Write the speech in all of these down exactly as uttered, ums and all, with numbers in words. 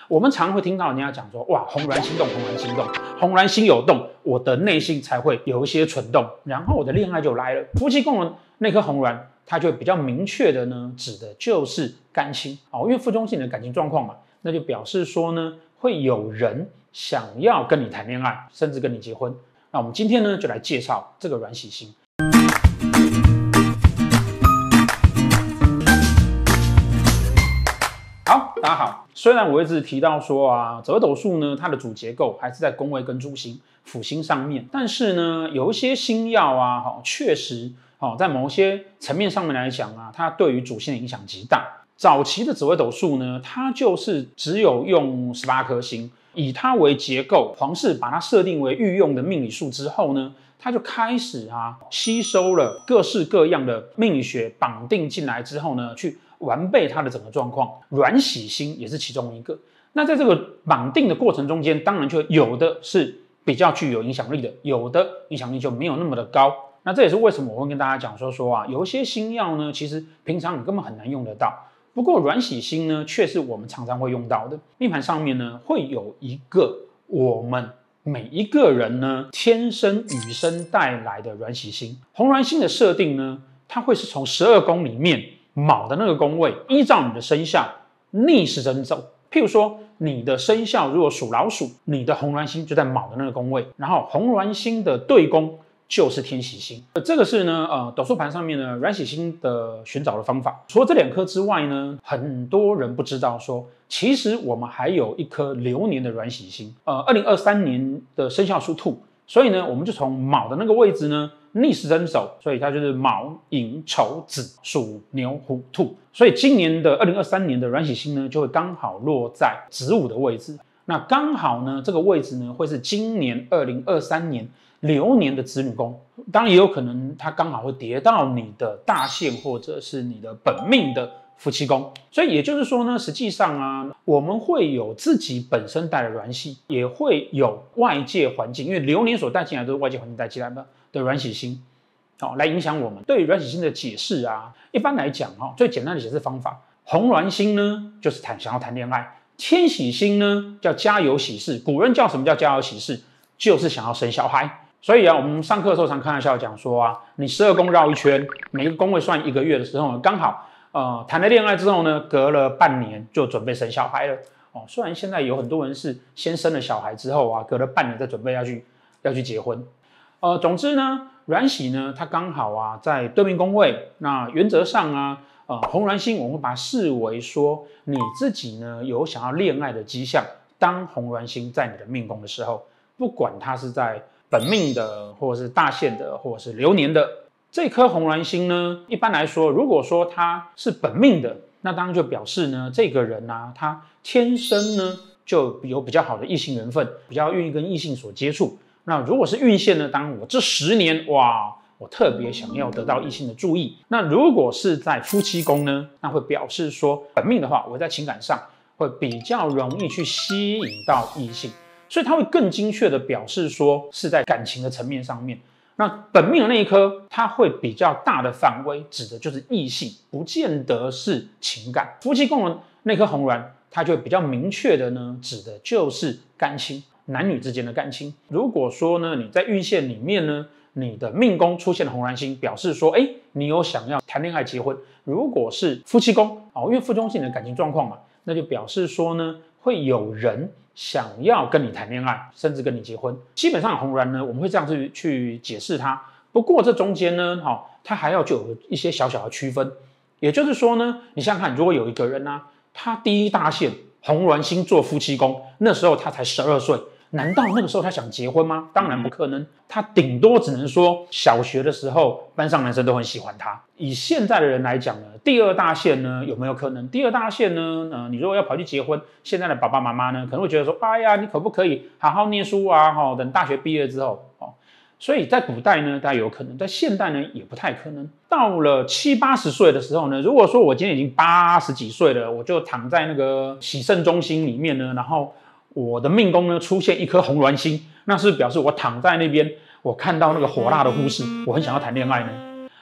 我们常会听到人家讲说，哇，红鸾心动，红鸾心动，红鸾心有动，我的内心才会有一些蠢动，然后我的恋爱就来了。夫妻宫的那颗红鸾，它就比较明确的呢，指的就是感情哦，因为附中是你的感情状况嘛，那就表示说呢，会有人想要跟你谈恋爱，甚至跟你结婚。那我们今天呢，就来介绍这个鸾喜星。好，大家好。虽然我一直提到说啊，紫微斗数呢，它的主结构还是在宫位跟主星、辅星上面，但是呢，有一些星曜啊，哈，确实，哦，在某些层面上面来讲啊，它对于主星的影响极大。早期的紫微斗数呢，它就是只有用十八颗星，以它为结构，皇室把它设定为御用的命理术之后呢，它就开始啊，吸收了各式各样的命理学绑定进来之后呢，去完备它的整个状况。鸾喜星也是其中一个。那在这个绑定的过程中间，当然就有的是比较具有影响力的，有的影响力就没有那么的高。那这也是为什么我会跟大家讲说说啊，有一些星曜呢，其实平常你根本很难用得到。不过鸾喜星呢，却是我们常常会用到的。命盘上面呢，会有一个我们每一个人呢天生与生带来的鸾喜星。红鸾星的设定呢，它会是从十二宫里面卯的那个宫位，依照你的生肖逆时针走。譬如说，你的生肖如果属老鼠，你的红鸾星就在卯的那个宫位，然后红鸾星的对宫就是天喜星。这个是呢，呃，斗数盘上面呢鸾喜星的寻找的方法。除了这两颗之外呢，很多人不知道说，其实我们还有一颗流年的鸾喜星。呃，二零二三年的生肖属兔，所以呢，我们就从卯的那个位置呢逆时针走，所以它就是卯、寅、丑、子、鼠、牛、虎、兔。所以今年的二零二三年的鸾喜星呢，就会刚好落在子午的位置。那刚好呢，这个位置呢，会是今年二零二三年流年的子女宫，当然也有可能它刚好会跌到你的大限或者是你的本命的夫妻宫。所以也就是说呢，实际上啊，我们会有自己本身带的鸾喜，也会有外界环境，因为流年所带进来都是外界环境带进来的的鸾喜星，好、哦、来影响我们对于鸾喜星的解释啊。一般来讲哈、哦，最简单的解释方法，红鸾星呢就是谈想要谈恋爱，天喜星呢叫家有喜事。古人叫什么叫家有喜事？就是想要生小孩。所以啊，我们上课的时候常开玩笑讲说啊，你十二宫绕一圈，每一个宫位算一个月的时候呢，刚好呃谈了恋爱之后呢，隔了半年就准备生小孩了。哦，虽然现在有很多人是先生了小孩之后啊，隔了半年再准备要去要去结婚。呃，总之呢，鸾喜呢，它刚好啊在对命宫位，那原则上啊，呃红鸾星我们会把它视为说你自己呢有想要恋爱的迹象。当红鸾星在你的命宫的时候，不管它是在本命的，或者是大限的，或者是流年的，这颗红鸾星呢，一般来说，如果说它是本命的，那当然就表示呢，这个人啊，他天生呢就有比较好的异性缘分，比较愿意跟异性所接触。那如果是运线呢，当然我这十年哇，我特别想要得到异性的注意。那如果是在夫妻宫呢，那会表示说本命的话，我在情感上会比较容易去吸引到异性。所以它会更精确的表示说是在感情的层面上面。那本命的那一颗，它会比较大的范围，指的就是异性，不见得是情感。夫妻宫的那颗红鸾，它就会比较明确的呢，指的就是感情，男女之间的感情。如果说呢，你在运线里面呢，你的命宫出现了红鸾星，表示说，哎，你有想要谈恋爱结婚。如果是夫妻宫哦，因为夫中是你的感情状况嘛，那就表示说呢，会有人想要跟你谈恋爱，甚至跟你结婚。基本上红鸾呢，我们会这样子去解释它。不过这中间呢，哈、哦，它还要就有一些小小的区分。也就是说呢，你想想看，如果有一个人啊，他第一大限红鸾星做夫妻宫，那时候他才十二岁，难道那个时候他想结婚吗？当然不可能，他顶多只能说小学的时候班上男生都很喜欢他。以现在的人来讲呢，第二大限呢有没有可能？第二大限呢，呃，你如果要跑去结婚，现在的爸爸妈妈呢可能会觉得说，哎呀，你可不可以好好念书啊？哈、哦，等大学毕业之后，哦，所以在古代呢，大家有可能，在现代呢也不太可能。到了七八十岁的时候呢，如果说我今天已经八十几岁了，我就躺在那个洗肾中心里面呢，然后我的命宫呢出现一颗红鸾星，那是表示我躺在那边，我看到那个火辣的护士，我很想要谈恋爱呢。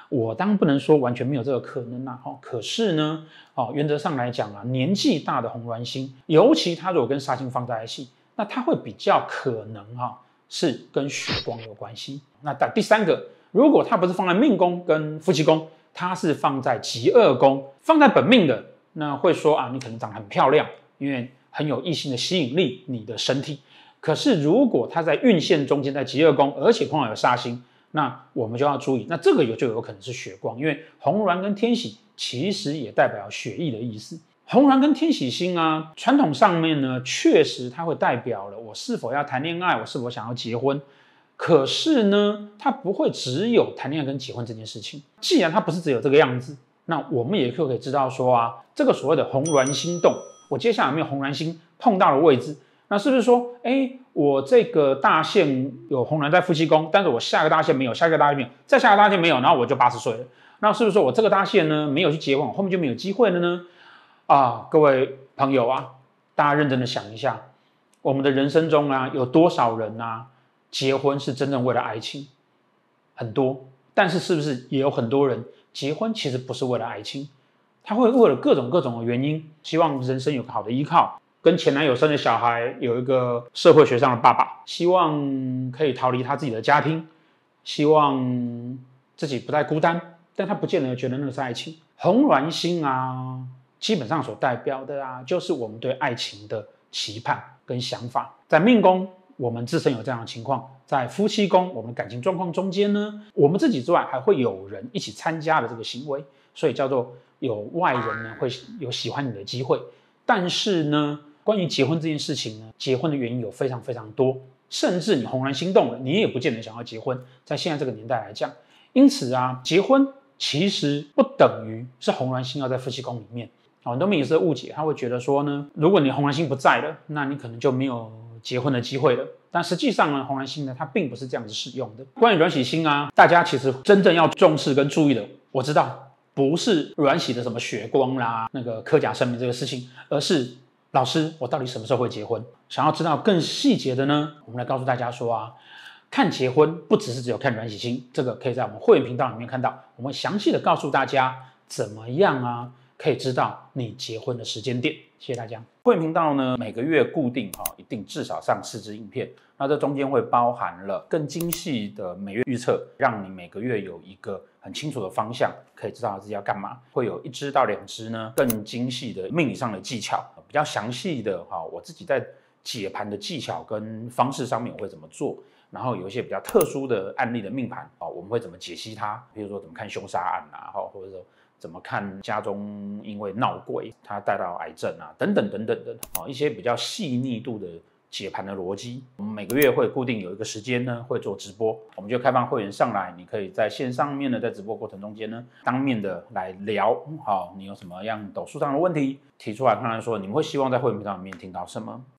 我当然不能说完全没有这个可能啦，哦，可是呢，哦，原则上来讲啊，年纪大的红鸾星，尤其它如果跟煞星放在一起，那它会比较可能哈、哦、是跟血光有关系。那但第三个，如果它不是放在命宫跟夫妻宫，它是放在疾厄宫，放在本命的，那会说啊，你可能长得很漂亮，因为很有异性的吸引力，你的身体。可是如果它在运线中间，在疾厄宫，而且碰到有煞星，那我们就要注意，那这个有就有可能是血光，因为红鸾跟天喜其实也代表血液的意思。红鸾跟天喜星啊，传统上面呢，确实它会代表了我是否要谈恋爱，我是否想要结婚。可是呢，它不会只有谈恋爱跟结婚这件事情。既然它不是只有这个样子，那我们也就可以知道说啊，这个所谓的红鸾星动，我接下来有没有红鸾星碰到的位置？那是不是说，哎，我这个大限有红鸾在夫妻宫，但是我下个大限没有，下个大限没有，再下个大限没有，然后我就八十岁了。那是不是说我这个大限呢没有去结婚，我后面就没有机会了呢？啊，各位朋友啊，大家认真的想一下，我们的人生中啊，有多少人啊，结婚是真正为了爱情？很多，但是是不是也有很多人结婚其实不是为了爱情，他会为了各种各种的原因，希望人生有个好的依靠。跟前男友生的小孩有一个社会学上的爸爸，希望可以逃离他自己的家庭，希望自己不再孤单，但他不见得觉得那个是爱情。红鸾星啊，基本上所代表的啊，就是我们对爱情的期盼跟想法。在命宫，我们自身有这样的情况；在夫妻宫，我们的感情状况中间呢，我们自己之外还会有人一起参加的这个行为，所以叫做有外人呢会有喜欢你的机会。但是呢，关于结婚这件事情呢，结婚的原因有非常非常多，甚至你红鸾心动了，你也不见得想要结婚。在现在这个年代来讲，因此啊，结婚其实不等于是红鸾星要在夫妻宫里面。很多命理师的误解，他会觉得说呢，如果你红鸾星不在了，那你可能就没有结婚的机会了。但实际上呢，红鸾星呢，它并不是这样子使用的。关于鸾喜星啊，大家其实真正要重视跟注意的，我知道不是鸾喜的什么血光啦、那个科甲生命这个事情，而是老师，我到底什么时候会结婚？想要知道更细节的呢，我们来告诉大家说啊，看结婚不只是只有看鸾喜星，这个可以在我们会员频道里面看到，我们会详细的告诉大家怎么样啊，可以知道你结婚的时间点。谢谢大家。会员频道呢，每个月固定哈、哦，一定至少上四支影片，那这中间会包含了更精细的每月预测，让你每个月有一个很清楚的方向，可以知道自己要干嘛。会有一支到两支呢，更精细的命理上的技巧，比较详细的哈、哦，我自己在解盘的技巧跟方式上面我会怎么做。然后有一些比较特殊的案例的命盘啊、哦，我们会怎么解析它？比如说怎么看凶杀案啊，或者说怎么看家中因为闹鬼，它带到癌症啊，等等等等的啊、哦，一些比较细腻度的解盘的逻辑。我们每个月会固定有一个时间呢，会做直播，我们就开放会员上来，你可以在线上面呢，在直播过程中间呢，当面的来聊，好、哦，你有什么样斗数上的问题提出来，看看说你们会希望在会员频道里面听到什么。